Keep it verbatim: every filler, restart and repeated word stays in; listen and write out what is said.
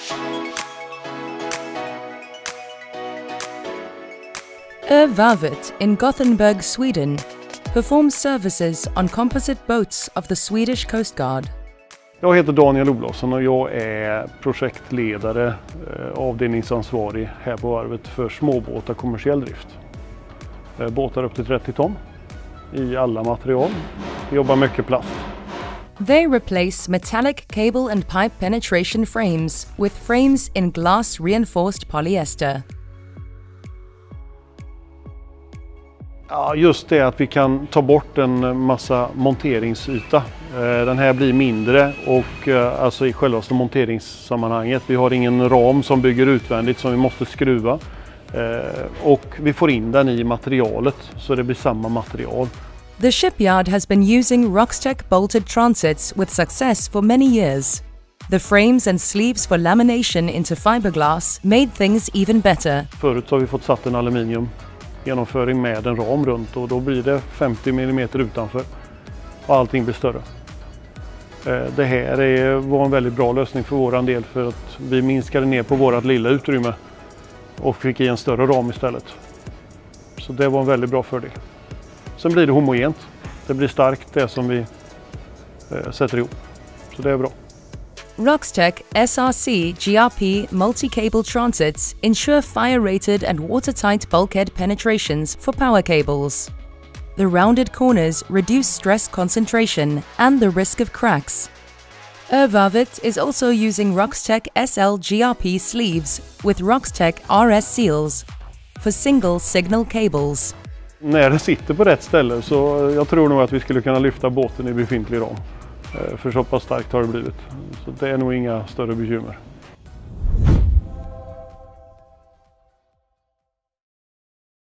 Varvet in Gothenburg, Sweden, performs services on composite boats of the Swedish Coast Guard. Jag heter Daniel Olofsson och jag är projektledare, avdelningsansvarig här på varvet för småbåtar kommersiell drift. Båtar upp till trettio ton i alla material. Vi jobbar mycket plast. They replace metallic cable and pipe penetration frames with frames in glass reinforced polyester. Ja, just det att vi kan ta bort en massa monteringsyta. Den här blir mindre och alltså i själva monteringssammanhanget. Vi har ingen ram som bygger utvändigt som vi måste skruva. Och vi får in den i materialet så det blir samma material. The shipyard has been using Roxtec bolted transits with success for many years. The frames and sleeves for lamination into fiberglass made things even better. Förut har vi fått satt en aluminium genomföring med en ram runt och då blir det femtio millimeter utanför och allting blir större. Det här är, var en väldigt bra lösning för våran del för att vi minskade ner på vårat lilla utrymme och fick i en större ram istället. Så det var en väldigt bra fördel. Sen blir det homogent. Det blir starkt det som vi eh, sätter ihop. Så det är bra. Roxtec S R C G R P multi-cable transits ensure fire-rated and watertight bulkhead penetrations for power cables. The rounded corners reduce stress concentration and the risk of cracks. Varvet is also using Roxtec S L G R P sleeves with Roxtec R S seals for single signal cables. När det sitter på rätt ställe så jag tror nog att vi skulle kunna lyfta båten i befintlig ram. För så pass starkt har det blivit. Så det är nog inga större bekymmer.